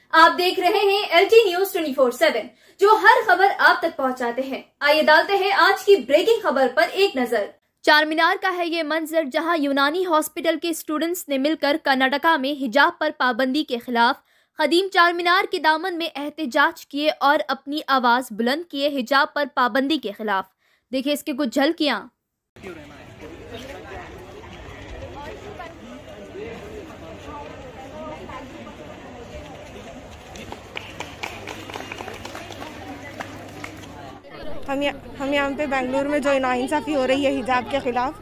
आप देख रहे हैं LT न्यूज 24/7 जो हर खबर आप तक पहुंचाते हैं। आइए डालते हैं आज की ब्रेकिंग खबर पर एक नजर। चारमीनार का है ये मंजर जहां यूनानी हॉस्पिटल के स्टूडेंट्स ने मिलकर कर्नाटका में हिजाब पर पाबंदी के खिलाफ कदीम चारमीनार के दामन में एहतजाज किए और अपनी आवाज बुलंद किए हिजाब पर पाबंदी के खिलाफ। देखिए इसके कुछ झलकियां। हम यहाँ पे बेंगलुरु में जो नाइंसाफ़ी हो रही है हिजाब के ख़िलाफ़,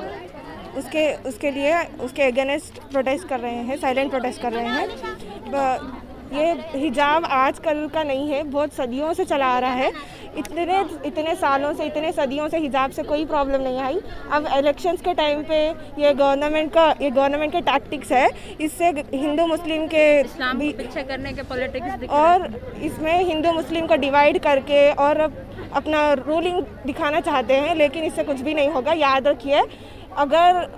उसके अगेंस्ट प्रोटेस्ट कर रहे हैं, साइलेंट प्रोटेस्ट कर रहे हैं। ये हिजाब आजकल का नहीं है, बहुत सदियों से चला आ रहा है। इतने सालों से, इतने सदियों से हिजाब से कोई प्रॉब्लम नहीं आई। अब इलेक्शंस के टाइम पे ये गवर्नमेंट के टैक्टिक्स है, इससे हिंदू मुस्लिम के इस्लाम को पीछे करने के पॉलिटिक्स और इसमें हिंदू मुस्लिम को डिवाइड करके और अपना रूलिंग दिखाना चाहते हैं, लेकिन इससे कुछ भी नहीं होगा। याद रखिए, अगर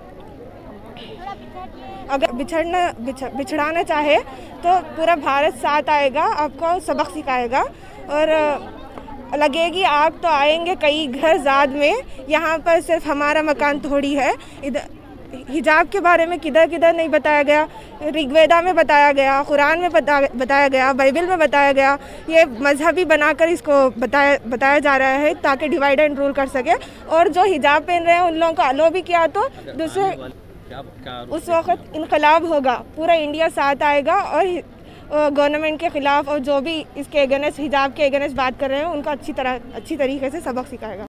बिछड़ाना चाहे तो पूरा भारत साथ आएगा, आपको सबक सिखाएगा और लगेगी आग तो आएंगे कई घर ज़ाद में। यहाँ पर सिर्फ हमारा मकान थोड़ी है। हिजाब के बारे में किधर नहीं बताया गया। ऋग्वेदा में बताया गया, कुरान में बताया गया, बाइबल में बताया गया। ये मजहबी बनाकर इसको बताया जा रहा है ताकि डिवाइड एंड रूल कर सके। और जो हिजाब पहन रहे हैं उन लोगों को अलो भी किया तो दूसरे उस वक़्त इनकलाब होगा, पूरा इंडिया साथ आएगा और गवर्नमेंट के ख़िलाफ़ और जो भी इसके अगेंस्ट हिजाब के अगेंस्ट बात कर रहे हैं उनको अच्छी तरीके से सबक सिखाएगा।